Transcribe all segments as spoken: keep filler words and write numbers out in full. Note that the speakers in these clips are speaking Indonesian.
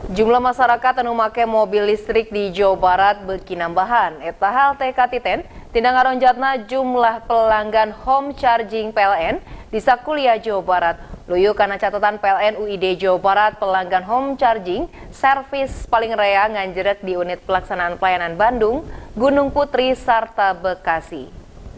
Jumlah masyarakat anu make mobil listrik di Jawa Barat beuki nambahan. Eta hal teh katiten tindak ngaronjatna jumlah pelanggan home charging P L N di sakuliah Jawa Barat. Luyu kana catatan P L N U I D Jawa Barat, pelanggan home charging servis paling rea nganjerek di unit pelaksanaan pelayanan Bandung, Gunung Putri, sarta Bekasi.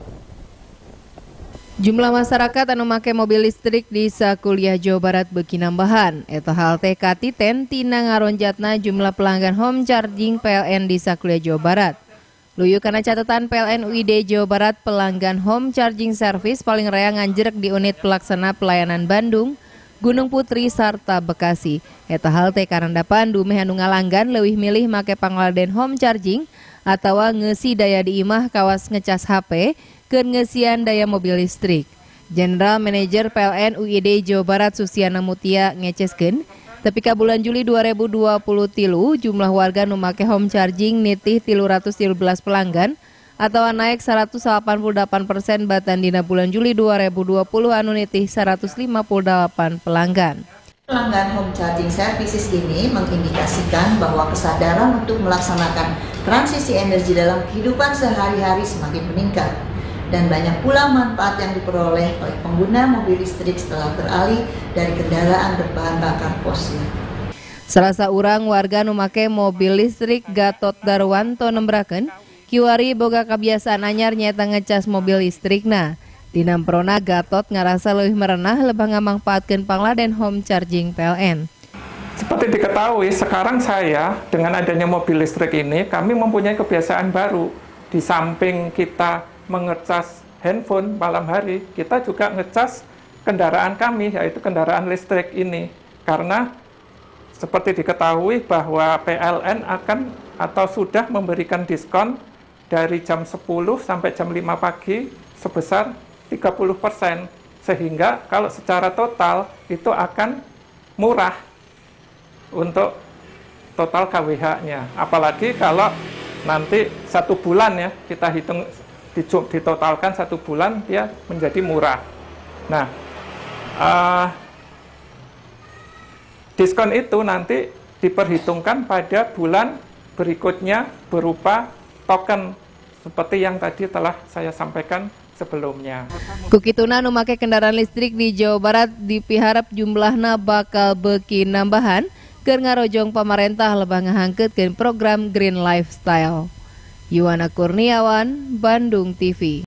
Jumlah masyarakat anu make mobil listrik di sakuliah Jawa Barat beuki nambahan. Eta hal teh katiten tina ngaronjatna jumlah pelanggan home charging P L N di sakuliah Jawa Barat. Luyu kana catatan P L N U I D Jawa Barat, pelanggan home charging service paling rea nganjerek di unit pelaksana pelayanan Bandung, Gunung Putri, sarta Bekasi. Eta hal teh karanda pandu meh anu ngalanggan leuwih milih make pangladen home charging atawa ngeusi daya di imah kawas ngecas H P keun ngeusian daya mobil listrik. General Manager P L N U I D Jawa Barat Susiana Mutia ngeceskeun, tapi ka bulan Juli dua ribu dua puluh tilu jumlah warga nu make home charging nitih tilu ratus tilu belas pelanggan atau naik seratus delapan puluh delapan persen batan dina bulan Juli dua ribu dua puluh anu nitih seratus lima puluh delapan pelanggan. Pelanggan home charging services ini mengindikasikan bahwa kesadaran untuk melaksanakan transisi energi dalam kehidupan sehari-hari semakin meningkat. Dan banyak pula manfaat yang diperoleh oleh pengguna mobil listrik setelah beralih dari kendaraan berbahan bakar fosil. Salasa urang warga nu make mobil listrik Gatot Darwanto nembrakeun, kiwari boga kabiasaan anyar nyaeta ngecas mobil listrikna. Dina prona Gatot ngarasa leuwih merenah lebah ngamangpaatkeun pangladen home charging P L N. Seperti diketahui, sekarang saya dengan adanya mobil listrik ini, kami mempunyai kebiasaan baru. Di samping kita mengecas handphone malam hari, kita juga ngecas kendaraan kami, yaitu kendaraan listrik ini. Karena seperti diketahui bahwa P L N akan atau sudah memberikan diskon dari jam sepuluh sampai jam lima pagi sebesar tiga puluh persen. Sehingga kalau secara total itu akan murah untuk total K W H-nya. Apalagi kalau nanti satu bulan ya, kita hitung ditotalkan satu bulan dia menjadi murah. Nah, uh, diskon itu nanti diperhitungkan pada bulan berikutnya berupa token seperti yang tadi telah saya sampaikan sebelumnya. Kukituna nu make kendaraan listrik di Jawa Barat dipiharap jumlahna bakal beuki nambahan keur ngarojong pamarentah lebah ngahangkeutkeun program Green Lifestyle. Yuwana Kurniawan, Bandung T V.